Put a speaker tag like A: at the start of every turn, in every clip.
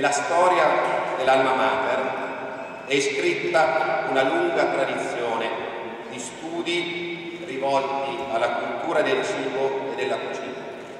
A: Nella storia dell'Alma Mater è iscritta una lunga tradizione di studi rivolti alla cultura del cibo e della cucina.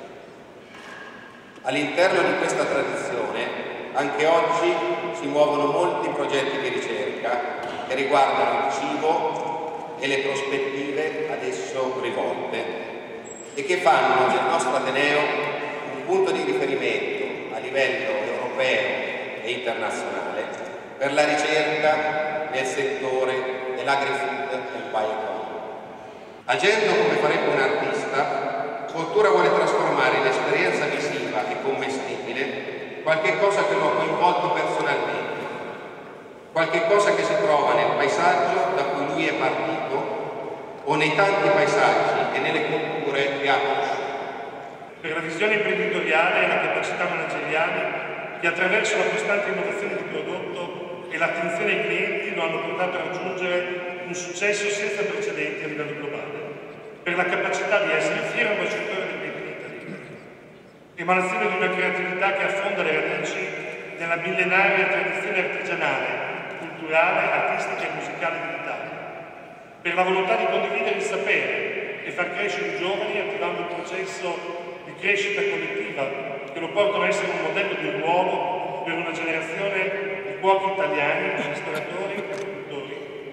A: All'interno di questa tradizione anche oggi si muovono molti progetti di ricerca che riguardano il cibo e le prospettive ad esso rivolte e che fanno del nostro Ateneo un punto di riferimento a livello europeo e internazionale per la ricerca nel settore dell'agri-food e del bioeconomy. Agendo come farebbe un artista, Cultura vuole trasformare in esperienza visiva e commestibile qualche cosa che lo ha coinvolto personalmente, qualche cosa che si trova nel paesaggio da cui lui è partito o nei tanti paesaggi e nelle culture che ha conosciuto.
B: Per la visione imprenditoriale e la capacità manageriale che attraverso la costante innovazione di prodotto e l'attenzione ai clienti lo hanno portato a raggiungere un successo senza precedenti a livello globale. Per la capacità di essere fiero ambasciatore del Made in Italy, emanazione di una creatività che affonda le radici nella millenaria tradizione artigianale, culturale, artistica e musicale dell'Italia, per la volontà di condividere il sapere e far crescere i giovani attivando un processo di crescita collettiva che lo portano a essere un modello di ruolo per una generazione di cuochi italiani, ristoratori e produttori,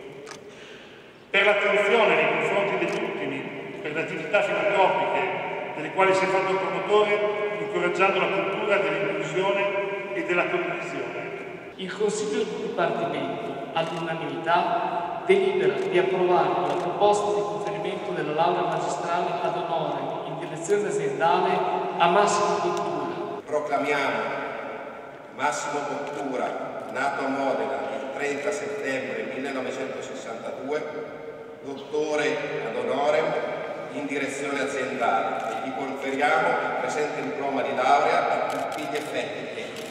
B: per l'attenzione nei confronti degli ultimi, per le attività filantropiche delle quali si è fatto promotore, incoraggiando la cultura dell'inclusione e della condivisione.
C: Il Consiglio di Dipartimento, all'unanimità, delibera di approvare la proposta di conferimento della laurea magistrale ad onore in direzione aziendale a Massimo Bottura.
A: Proclamiamo Massimo Bottura, nato a Modena il 30 settembre 1962, dottore ad honorem in direzione aziendale e gli conferiamo il presente diploma di laurea a tutti gli effetti.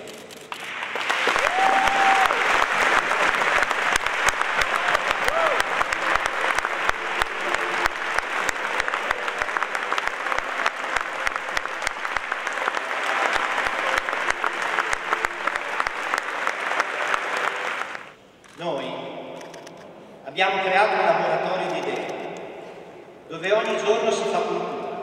D: Noi abbiamo creato un laboratorio di idee dove ogni giorno si fa cultura,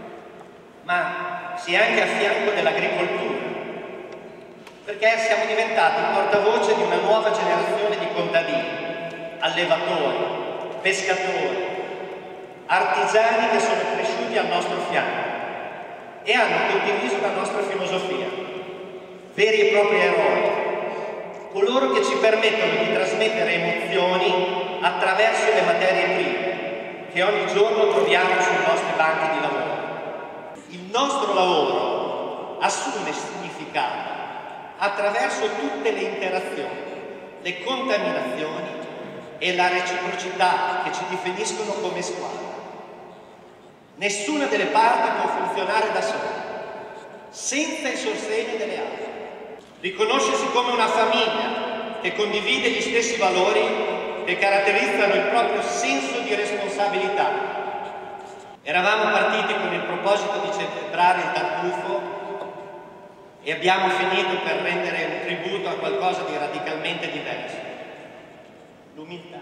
D: ma si è anche a fianco dell'agricoltura, perché siamo diventati il portavoce di una nuova generazione di contadini, allevatori, pescatori, artigiani che sono cresciuti al nostro fianco e hanno condiviso la nostra filosofia, veri e propri eroi, coloro che ci permettono di trasmettere emozioni attraverso le materie prime che ogni giorno troviamo sui nostri banchi di lavoro. Il nostro lavoro assume significato attraverso tutte le interazioni, le contaminazioni e la reciprocità che ci definiscono come squadra. Nessuna delle parti può funzionare da sola, senza il sostegno delle altre. Riconoscersi come una famiglia che condivide gli stessi valori che caratterizzano il proprio senso di responsabilità. Eravamo partiti con il proposito di celebrare il Tartufo e abbiamo finito per rendere un tributo a qualcosa di radicalmente diverso: l'umiltà.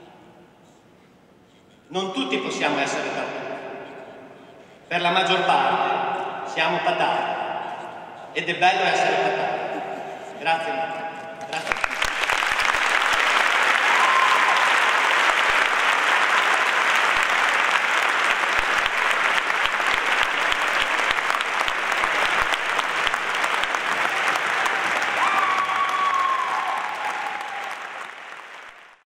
D: Non tutti possiamo essere Tartufi, per la maggior parte siamo patate ed è bello essere patati. Grazie mille.